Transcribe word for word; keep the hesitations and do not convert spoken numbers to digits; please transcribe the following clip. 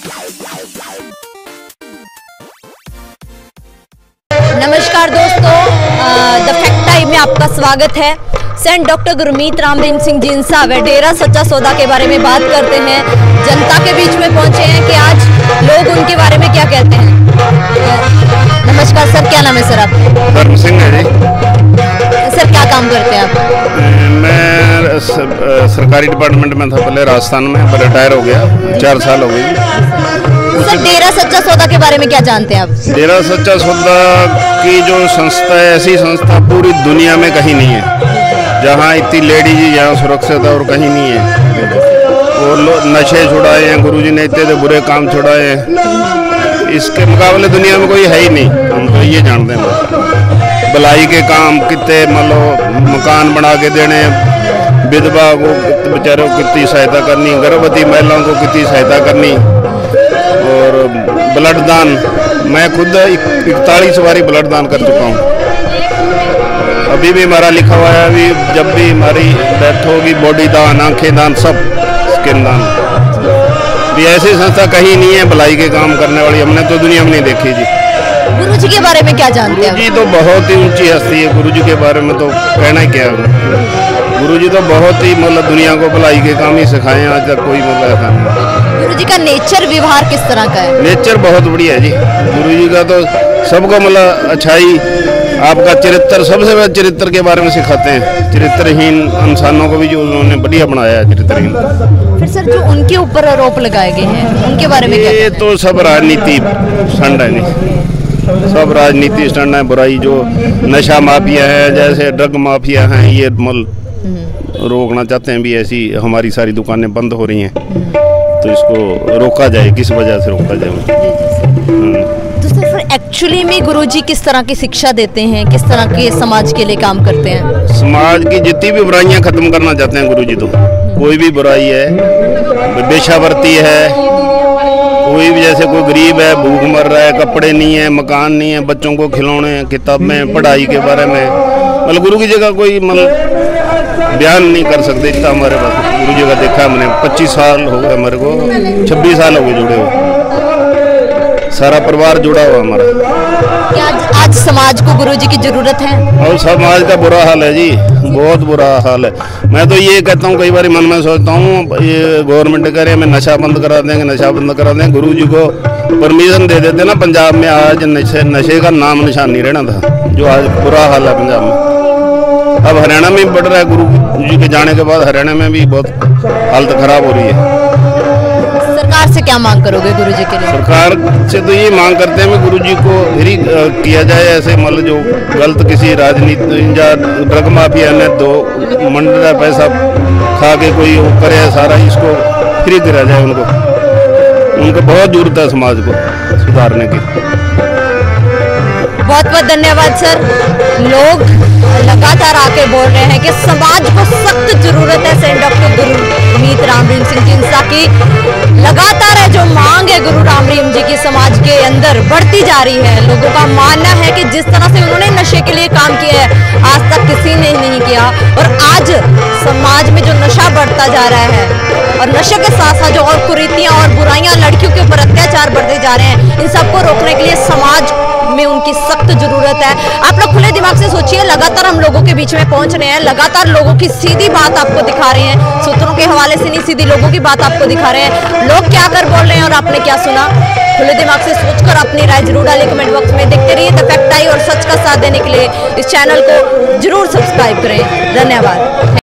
नमस्कार दोस्तों, the fact time में आपका स्वागत है। सेंट डॉक्टर गुरमीत राम रहीम सिंह जी साहब व डेरा सच्चा सौदा के बारे में बात करते हैं। जनता के बीच में पहुंचे हैं कि आज लोग उनके बारे में क्या कहते हैं। नमस्कार सर, क्या नाम है सर आपका? धर्म सिंह है जी। सर क्या काम करते हैं आप? मैं सरकारी डिपार्टमेंट में था पहले राजस्थान में, पर रिटायर हो गया, चार साल हो गए। सर डेरा सच्चा सौदा के बारे में क्या जानते हैं आप? डेरा सच्चा सौदा की जो संस्था है, ऐसी संस्था पूरी दुनिया में कहीं नहीं है जहाँ इतनी लेडीज यहाँ सुरक्षित है और कहीं नहीं है। और लोग नशे छुड़ाए हैं, गुरुजी ने इतने बुरे काम छुड़ाए हैं, इसके मुकाबले दुनिया में कोई है ही नहीं। हम तो ये जानते हैं भलाई के काम कितने, मतलब मकान बना के देने, विधवा को बेचारों को कितनी सहायता करनी, गर्भवती महिलाओं को कितनी सहायता करनी, और ब्लड दान। मैं खुद इकतालीस बारी ब्लड दान कर चुका हूँ। अभी भी हमारा लिखा हुआ है, अभी जब भी हमारी डेथ होगी, बॉडी दान, आंखें दान, सब स्किन दान। भी ऐसी संस्था कहीं नहीं है भलाई के काम करने वाली, हमने तो दुनिया में नहीं देखी जी। गुरुजी के बारे में क्या जानते हैं? गुरुजी तो बहुत ही ऊंची हस्ती है, गुरुजी के बारे में तो कहना ही क्या है। गुरुजी तो बहुत ही मतलब दुनिया को भलाई के काम ही सिखाए, आज तक कोई मतलब ऐसा नहीं। गुरुजी का नेचर व्यवहार किस तरह का है? नेचर बहुत बढ़िया है जी गुरुजी का, तो सबको मतलब अच्छाई, आपका चरित्र, सबसे पहले चरित्र के बारे में सिखाते हैं। चरित्रहीन इंसानों को भी जो उन्होंने बढ़िया बनाया है, चरित्रहीन। फिर सर जो उनके ऊपर आरोप लगाए गए हैं उनके बारे में क्या? ये तो सब राजनीति स्टंट है नहीं, सब राजनीति स्टंट है। बुराई जो नशा माफिया है, जैसे ड्रग माफिया हैं, ये मल रोकना चाहते हैं भी, ऐसी हमारी सारी दुकानें बंद हो रही हैं, तो इसको रोका जाए, किस वजह से रोका जाए। तो सर फिर एक्चुअली में गुरुजी किस तरह की शिक्षा देते हैं, किस तरह के समाज के लिए काम करते हैं? समाज की जितनी भी बुराइयां खत्म करना चाहते हैं गुरुजी। तो कोई भी बुराई है, बेशावर्ती है, कोई भी, जैसे कोई गरीब है, भूख मर रहा है, कपड़े नहीं है, मकान नहीं है, बच्चों को खिलौने, किताबें, पढ़ाई के बारे में, मतलब गुरु की जगह कोई मतलब बयान नहीं कर सकते इतना हमारे पास। गुरु जी का देखा हमने, पच्चीस साल हो गए हमारे को, छब्बीस साल हो गए जुड़े हुए, सारा परिवार जुड़ा हुआ हमारा। क्या आज, आज समाज को गुरुजी की जरूरत है? और समाज का बुरा हाल है जी, बहुत बुरा हाल है। मैं तो ये कहता हूँ, कई बार मन में सोचता हूँ, ये गवर्नमेंट करे हमें नशा बंद करा देंगे, नशा बंद करा देंगे, गुरु जी को परमिशन दे देते ना, पंजाब में आज नशे नशे का नाम निशान नहीं रहना था, जो आज बुरा हाल है पंजाब में। अब हरियाणा में भी बढ़ रहा है, गुरु जी के जाने के बाद हरियाणा में भी बहुत हालत खराब हो रही है। सरकार से क्या मांग करोगे गुरुजी के लिए? सरकार से तो ये मांग करते हैं कि गुरु जी को फ्री किया जाए, ऐसे मतलब जो गलत किसी राजनीति या ड्रग माफिया ने दो मंडल का पैसा खा के कोई वो करे, सारा इसको फ्री करा जाए। उनको उनको बहुत जरूरत है समाज को सुधारने की। बहुत बहुत धन्यवाद सर। लोग लगातार आके बोल रहे हैं कि समाज को सख्त जरूरत है सेंट डॉक्टर गुरमीत राम रहीम सिंह जी की। लगातार है जो मांग है गुरु राम रहीम जी की समाज के अंदर बढ़ती जा रही है। लोगों का मानना है कि जिस तरह से उन्होंने नशे के लिए काम किया है, आज तक किसी ने नहीं किया, और आज समाज में जो नशा बढ़ता जा रहा है और नशे के साथ साथ जो और कुरीतियां और बुराइयां, लड़कियों के ऊपर अत्याचार बढ़ते जा रहे हैं, इन सबको रोकने के लिए समाज में उनकी सख्त जरूरत है। आप लोग खुले दिमाग से सोचिए, लगातार हम लोगों के बीच में पहुंच रहे हैं, लगातार लोगों की सीधी बात आपको दिखा रहे हैं, सूत्रों के हवाले से नहीं, सीधी लोगों की बात आपको दिखा रहे हैं। लोग क्या कर बोल रहे हैं और आपने क्या सुना, खुले दिमाग से सोचकर अपनी राय जरूर डालिए कमेंट बॉक्स में। देखते रहिए द फैक्ट आई और सच का साथ देने के लिए इस चैनल को जरूर सब्सक्राइब करें। धन्यवाद।